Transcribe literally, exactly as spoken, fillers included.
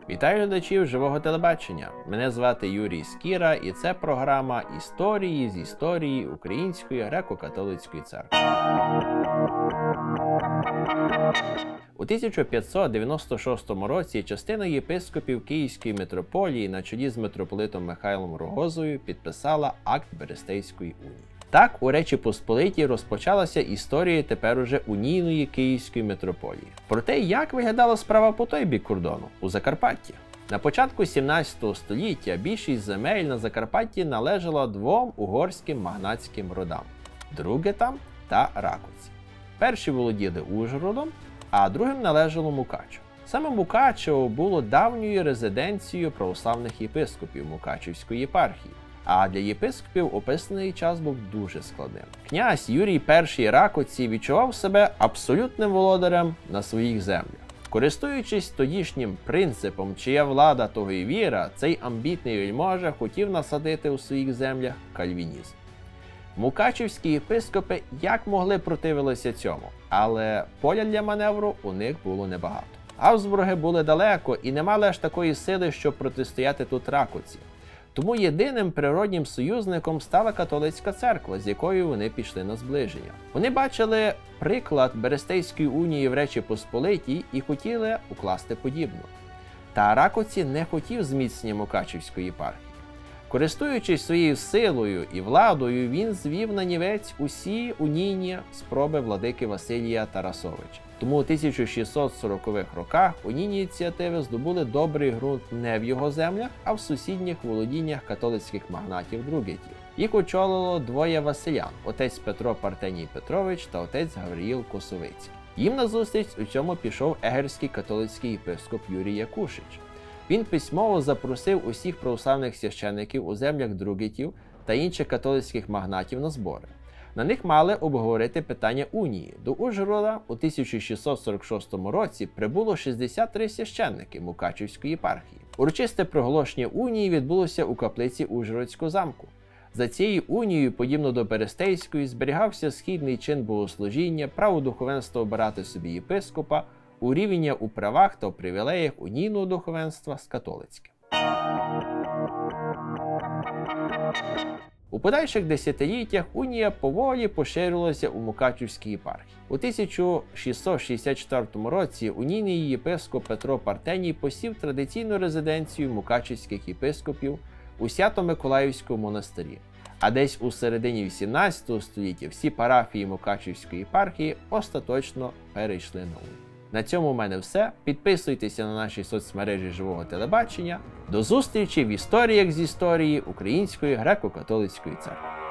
Вітаю глядачів живого телебачення. Мене звати Юрій Скіра, і це програма історії з історії Української греко-католицької церкви. У тисяча п'ятсот дев'яносто шостому році частина єпископів Київської митрополії на чолі з митрополитом Михайлом Рогозою підписала акт Берестейської унії. Так, у Речі Посполитій розпочалася історія тепер уже унійної Київської митрополії. Про те, як виглядала справа по той бік кордону – у Закарпатті. На початку сімнадцятого століття більшість земель на Закарпатті належала двом угорським магнатським родам – Другетам та Раковці. Перші володіли Ужгородом, а другим належало Мукачево. Саме Мукачево було давньою резиденцією православних єпископів Мукачевської єпархії. А для єпископів описаний час був дуже складним. Князь Юрій І Раковці відчував себе абсолютним володарем на своїх землях. Користуючись тодішнім принципом «чия влада, того й віра», цей амбітний вельможа хотів насадити у своїх землях кальвінізм. Мукачевські єпископи як могли противилися цьому, але поля для маневру у них було небагато. Габсбурги були далеко і не мали аж такої сили, щоб протистояти тут Раковці. Тому єдиним природнім союзником стала католицька церква, з якою вони пішли на зближення. Вони бачили приклад Берестейської унії в Речі Посполитій і хотіли укласти подібну. Та Раковці не хотів зміцнення Мукачевської єпархії. Користуючись своєю силою і владою, він звів на нівець усі унійні спроби владики Василія Тарасовича. Тому у тисяча шістсот сорокових роках унійні ініціативи здобули добрий ґрунт не в його землях, а в сусідніх володіннях католицьких магнатів Другетів. Їх очолило двоє василян – отець Петро Партеній Петрович та отець Гавриїл Косовицький. Їм назустріч у цьому пішов егерський католицький єпископ Юрій Якушич. Він письмово запросив усіх православних священиків у землях Другетів та інших католицьких магнатів на збори. На них мали обговорити питання унії. До Ужгорода у тисяча шістсот сорок шостому році прибуло шістдесят три священники Мукачевської єпархії. Урочисте проголошення унії відбулося у каплиці Ужгородського замку. За цією унією, подібно до Берестейської, зберігався східний чин богослужіння, право духовенства обирати собі єпископа, урівняння у правах та привілеях унійного духовенства з католицьким. У подальших десятиліттях унія поволі поширилася у Мукачевській єпархії. У тисяча шістсот шістдесят четвертому році унійний єпископ Петро Партеній посів традиційну резиденцію мукачевських єпископів у Свято-Миколаївському монастирі. А десь у середині вісімнадцятого століття всі парафії Мукачевської єпархії остаточно перейшли на унію. На цьому в мене все. Підписуйтеся на наші соцмережі живого телебачення. До зустрічі в історіях з історії Української греко-католицької церкви.